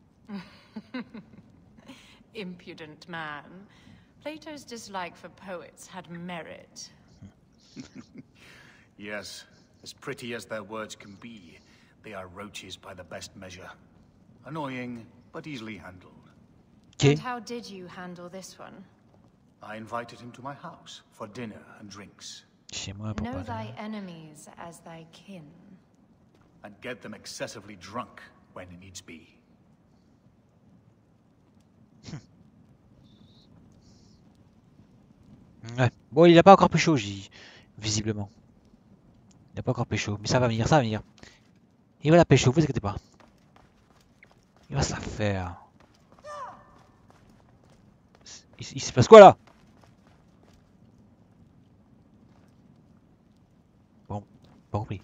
C: Impudent man. Plato's dislike for poets had merit.
K: Yes, as pretty as their words can be, they are roaches by the best measure. Annoying, but easily handled.
C: And how did you handle this one?
K: I invited him to my house for dinner and drinks.
C: Know thy enemies as thy kin.
K: And get them excessively drunk when needs be.
A: Ouais. Bon, il a pas encore pécho, j'y... visiblement. Il a pas encore pécho, mais ça va venir, ça va venir. Il va la pécho, vous inquiétez pas. Il va se la faire. Il, il se passe quoi là? Bon, pas compris.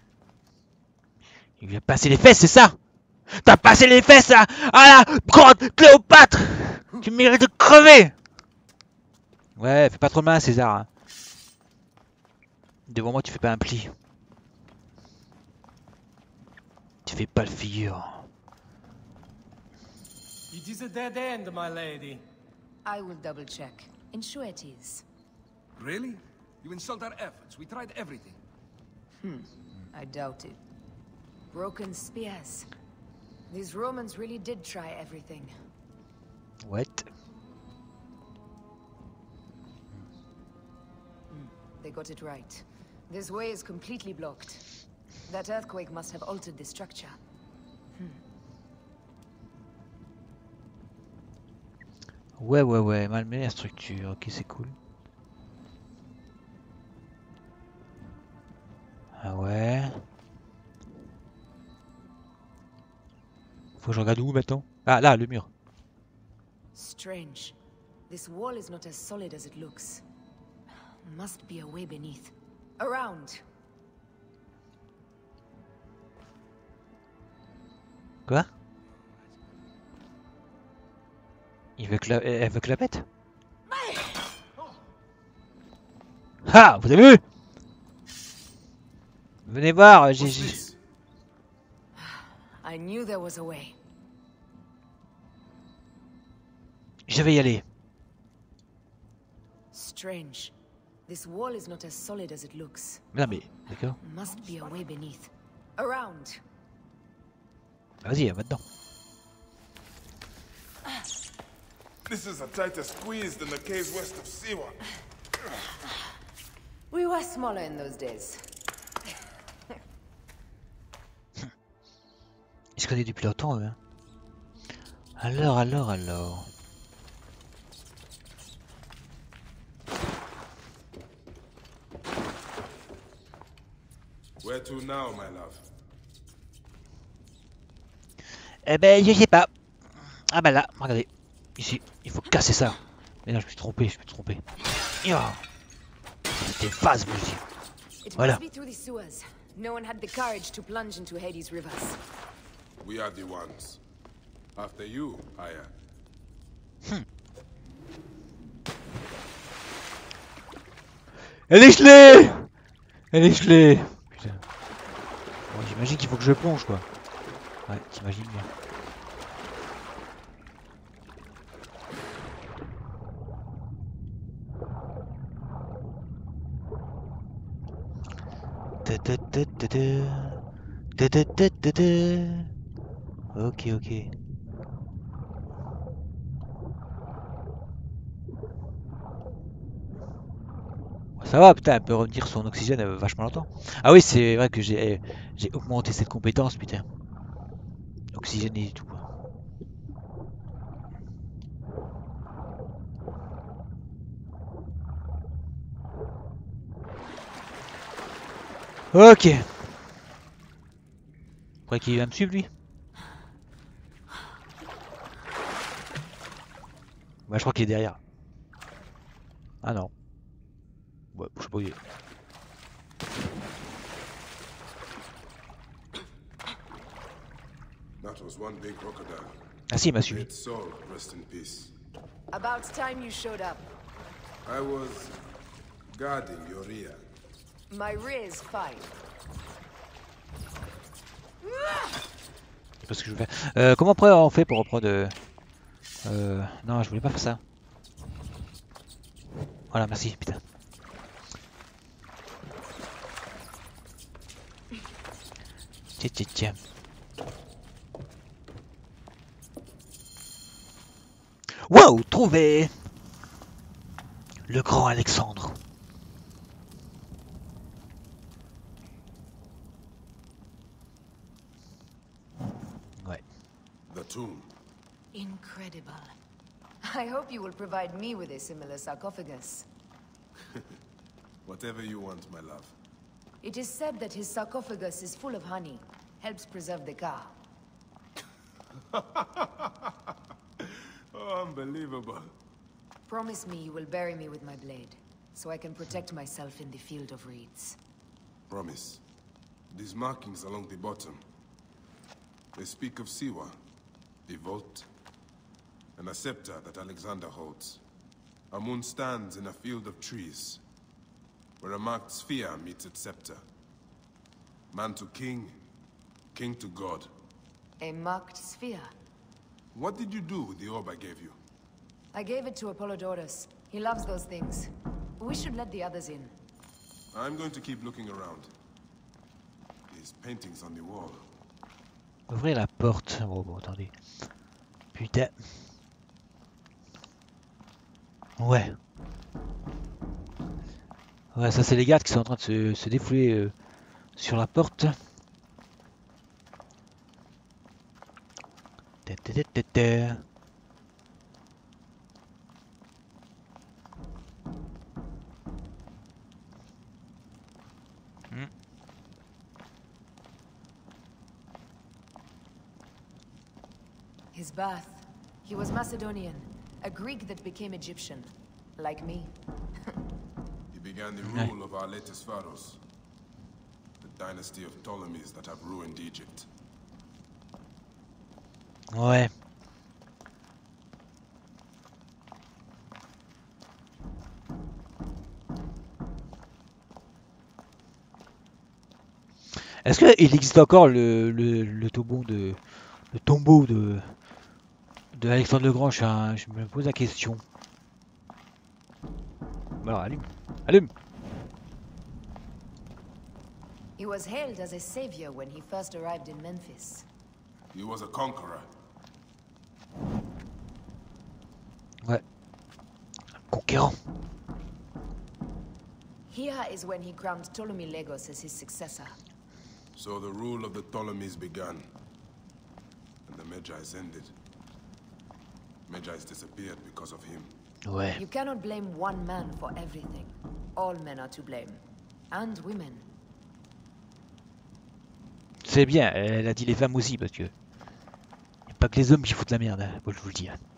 A: Il vient passer les fesses, c'est ça? T'as passé les fesses à, à la grande Cléopâtre! Tu mérites de crever! Ouais, fais pas trop de mal, César. Hein. Devant moi, tu fais pas un pli. Tu fais pas le figure.
D: It is a dead end, my lady.
E: I will double check. Ensure it is.
I: Really? You insult our efforts. We tried everything.
E: Hmm. I doubt it. Broken spears. These Romans really did try everything.
A: What?
E: Hmm. They got it right. This way is completely blocked. That earthquake must have altered the structure. Hmm.
A: Ouais, ouais, ouais, malmener la structure. Ok, c'est cool. Ah ouais. Faut que je regarde où maintenant? Ah, là, le mur.
E: Strange. This wall is not as solid as it looks. Must be a way beneath. Around.
A: Quoi? Il veut que la... Elle veut que la pète? Ah, vous avez vu? Venez voir, j'ai...
E: I knew there was a way.
A: Je vais y aller.
E: Strange. This wall is not as solid as it looks.
A: Non mais, d'accord.
E: Must be a way beneath. Around.
A: Vas-y, va-dedans.
B: This is a tighter squeeze than the caves west of Siwa.
E: We were smaller in those days.
A: Ils se connaissent depuis longtemps, eux. Hein. Alors, alors, alors.
B: Where to now, my love?
A: Eh ben, je sais pas. Ah bah là, regardez. Ici, il faut casser ça. Mais non, je me suis trompé, je me suis trompé. C'était phase, je me dis. Voilà.
E: No one had the courage to plunge into Hades' rivers.
B: We are the ones. After you, Aya.
A: Hmm. Elle est gelée! Elle est gelée! Putain. Bon, j'imagine qu'il faut que je plonge, quoi. Ouais, t'imagines bien. Ok, ok. Ça va, putain, elle peut retenir son oxygène euh, vachement longtemps. Ah oui, c'est vrai que j'ai j'ai augmenté cette compétence, putain. Oxygène et tout. Ok. Vous croyez qu'il va me suivre, lui? Bah, je crois qu'il est derrière. Ah non. Ouais, je sais pas où il est.
B: That was one big crocodile.
A: Ah si, il m'a suivi.
B: Its soul, rest in peace.
E: About time you showed up.
B: I was guarding your rear.
E: My rear is fine.
A: C'est pas ce que je veux faire. Euh, comment après on fait pour reprendre... Euh... euh... Non, je voulais pas faire ça. Voilà, merci, putain. Tiens, tiens, tiens. Wow, trouvé! Le grand Alexandre. Ouais.
B: The tomb.
E: Incredible. I hope you will provide me with a similar sarcophagus.
B: Whatever you want, my love.
E: It is said that his sarcophagus is full of honey, helps preserve the car.
B: Oh, unbelievable.
E: Promise me you will bury me with my blade, so I can protect myself in the field of reeds.
B: Promise. These markings along the bottom. They speak of Siwa, the vault, and a scepter that Alexander holds. A moon stands in a field of trees, where a marked sphere meets its scepter. Man to king, king to god.
E: A marked sphere.
B: What did you do with the orb I gave you?
E: I gave it to Apollodorus. He loves those things. We should let the others in.
B: I'm going to keep looking around. These paintings on the wall.
A: Ouvrez la porte. Oh bon, attendez. Putain. Ouais. Ouais, ça c'est les gardes qui sont en train de se, se défouler euh, sur la porte. Ta ta ta ta ta. Hmm.
E: His birth. He was Macedonian, a Greek that became Egyptian, like me.
B: He began the rule of our latest pharaohs, the dynasty of Ptolemies that have ruined Egypt.
A: Ouais. Est-ce qu'il existe encore le, le, le tombeau de le tombeau de de Alexandre le Grand? Je, je me pose la question. Alors allume, allume.
E: He was hailed as a savior when he first arrived in Memphis.
B: He was a conqueror.
A: Ouais. Conquérant.
E: Here is when he crowned Ptolemy Legos as his successor.
B: So the rule of the Ptolemies began, and the Magi's ended. Magi's disappeared because of him.
A: Ouais.
E: You cannot blame one man for everything. All men are to blame. And women.
A: C'est bien, elle a dit les femmes aussi, parce que y a pas que les hommes qui foutent la merde, hein, moi je vous le dis. Hein.